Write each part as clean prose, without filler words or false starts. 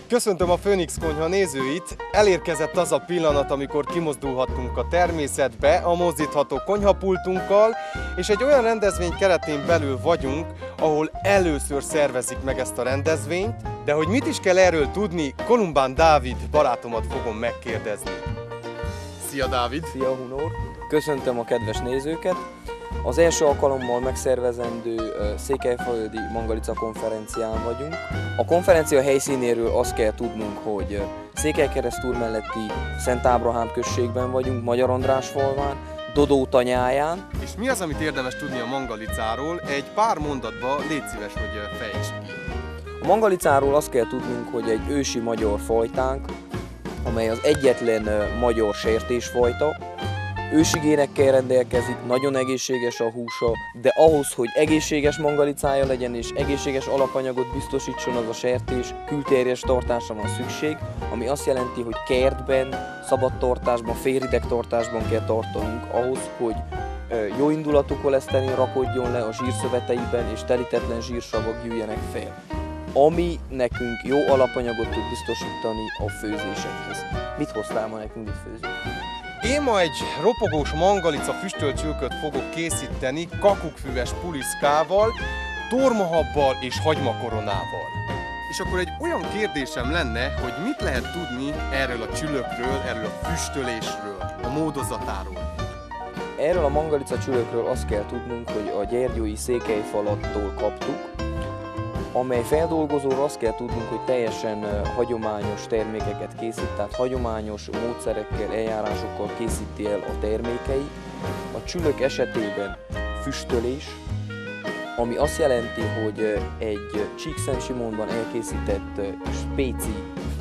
Köszöntöm a Főnix Konyha nézőit! Elérkezett az a pillanat, amikor kimozdulhatunk a természetbe a mozdítható konyhapultunkkal, és egy olyan rendezvény keretén belül vagyunk, ahol először szervezik meg ezt a rendezvényt, de hogy mit is kell erről tudni, Kolumbán Dávid barátomat fogom megkérdezni. Szia Dávid! Szia Hunor! Köszöntöm a kedves nézőket! Az első alkalommal megszervezendő székelyföldi Mangalica konferencián vagyunk. A konferencia helyszínéről azt kell tudnunk, hogy Székelykeresztúr melletti Szent Ábrahám községben vagyunk, Magyar András falván, Dodó tanyáján. És mi az, amit érdemes tudni a Mangalicáról? Egy pár mondatba légy szíves, hogy fejtsd ki. A Mangalicáról azt kell tudnunk, hogy egy ősi magyar fajtánk, amely az egyetlen magyar sertésfajta. Ősigénekkel rendelkezik, nagyon egészséges a húsa, de ahhoz, hogy egészséges mangalicája legyen és egészséges alapanyagot biztosítson az a sertés, külterjes tartásra van szükség, ami azt jelenti, hogy kertben, szabadtartásban, félrideg tartásban kell tartanunk ahhoz, hogy jó indulatú koleszterin rakodjon le a zsírszöveteiben és telítetlen zsírsavak gyűjjenek fel, ami nekünk jó alapanyagot tud biztosítani a főzésekhez. Mit hoztál ma nekünk itt főzni? Én ma egy ropogós mangalica füstölcsülköt fogok készíteni kakukfüves puliszkával, tormahabbal és hagymakoronával. És akkor egy olyan kérdésem lenne, hogy mit lehet tudni erről a csülökről, erről a füstölésről, a módozatáról? Erről a mangalica csülökről azt kell tudnunk, hogy a gyergyói székelyfalattól kaptuk, amely feldolgozóról azt kell tudnunk, hogy teljesen hagyományos termékeket készít, tehát hagyományos módszerekkel, eljárásokkal készíti el a termékeit. A csülök esetében füstölés, ami azt jelenti, hogy egy Csíkszentsimonban elkészített spéci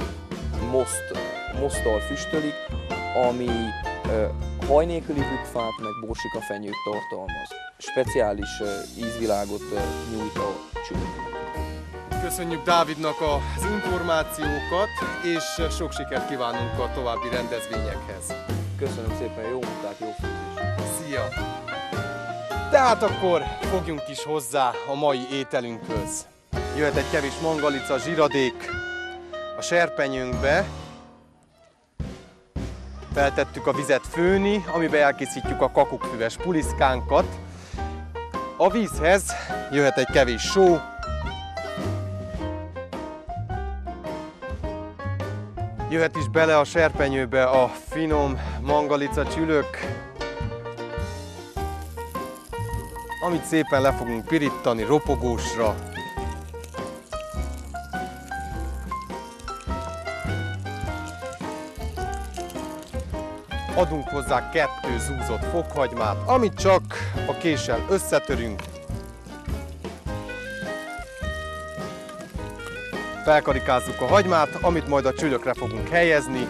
moszttal füstölik, ami haj nélküli bükkfát meg borsikafenyőt tartalmaz. Speciális ízvilágot nyújt a csülöknek. Köszönjük Dávidnak az információkat, és sok sikert kívánunk a további rendezvényekhez. Köszönöm szépen, jó munkát, jó főzés! Szia! Tehát akkor fogjunk is hozzá a mai ételünkhöz. Jöhet egy kevés mangalica zsiradék a serpenyőnkbe. Feltettük a vizet főni, amiben elkészítjük a kakukfüves puliszkánkat. A vízhez jöhet egy kevés só, jöhet is bele a serpenyőbe a finom mangalica csülök, amit szépen le fogunk pirítani ropogósra. Adunk hozzá 2 zúzott fokhagymát, amit csak a késsel összetörünk. Felkarikázzuk a hagymát, amit majd a csülökre fogunk helyezni.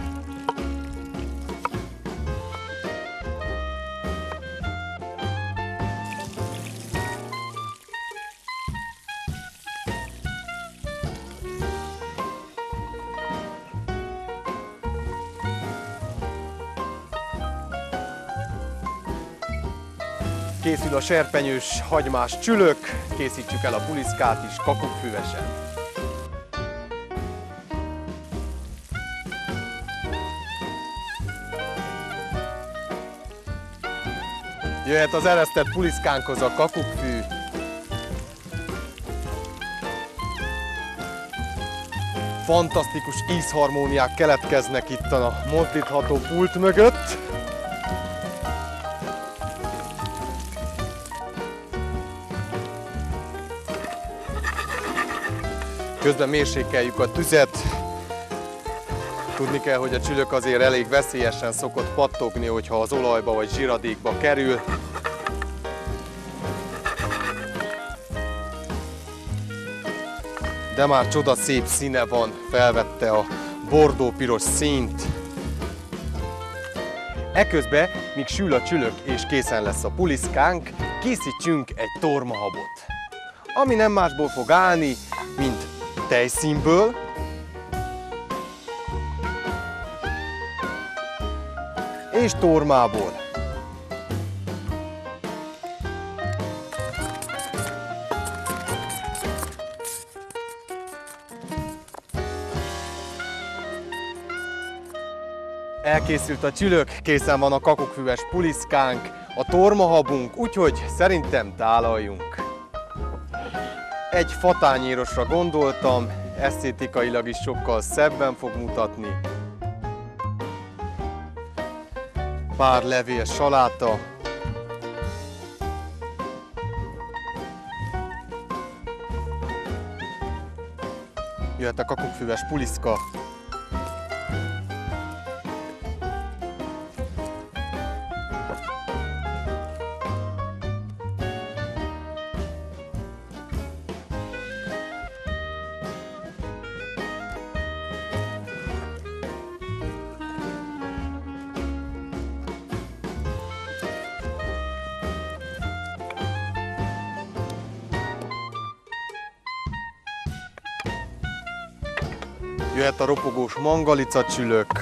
Készül a serpenyős hagymás csülök, készítsük el a puliszkát is kakukfüvesen. Jöhet az eresztett puliszkánkhoz a kakukkfű. Fantasztikus ízharmóniák keletkeznek itt a mozdítható pult mögött. Közben mérsékeljük a tüzet. Tudni kell, hogy a csülök azért elég veszélyesen szokott pattogni, hogyha az olajba vagy zsiradékba kerül. De már csodaszép színe van, felvette a bordó-piros színt. Eközben, míg sül a csülök és készen lesz a puliszkánk, készítsünk egy tormahabot, ami nem másból fog állni, mint tejszínből, és tormából. Elkészült a csülök, készen van a kakukkfüves puliszkánk, a tormahabunk, úgyhogy szerintem tálaljunk. Egy fatányérosra gondoltam, esztétikailag is sokkal szebben fog mutatni. Pár levél saláta. Jöhet a kakukkfüves puliszka. Jöhet a ropogós mangalica csülök.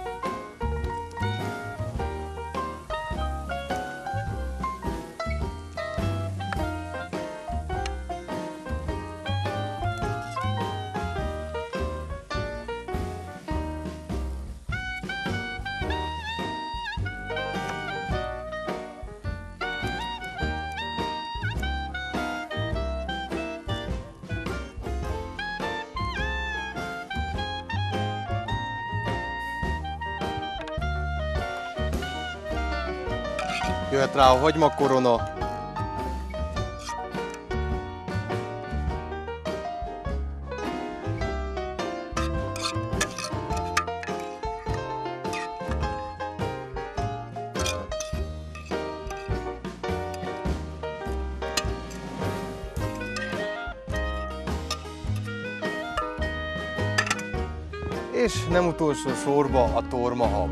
Jöhet rá a hagymakorona. És nem utolsó sorba a tormahab.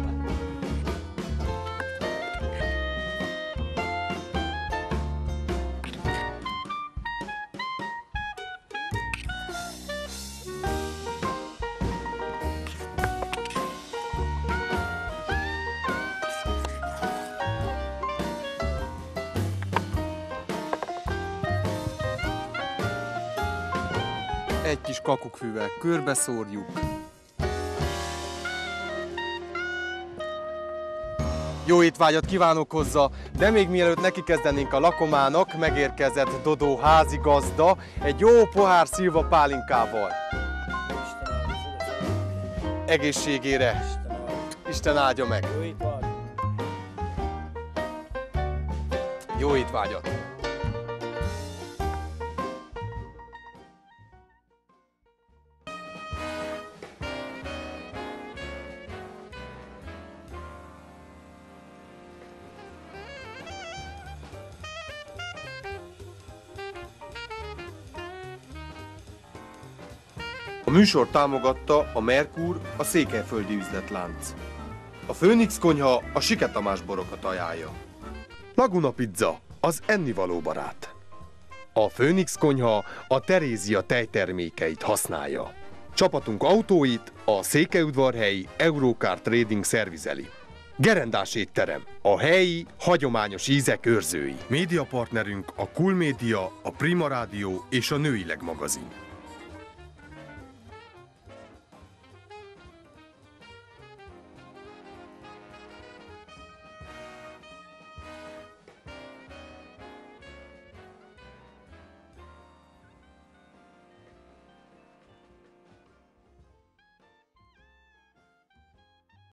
Egy kis kakukkfűvel körbeszórjuk. Jó étvágyat kívánok hozzá, de még mielőtt neki kezdenénk a lakomának, megérkezett Dodó házigazda egy jó pohár szilva pálinkával. Egészségére! Isten áldja meg! Jó étvágyat! A műsor támogatta a Merkur, a székelyföldi üzletlánc. A Főnix konyha a Sike Tamás borokat ajánlja. Laguna Pizza, az ennivaló barát. A Főnix konyha a Terézia tejtermékeit használja. Csapatunk autóit a székelyudvarhelyi Eurocar Trading szervizeli. Gerendás étterem, a helyi, hagyományos ízek őrzői. Médiapartnerünk a Cool Media, a Prima Rádió és a Nőileg magazin.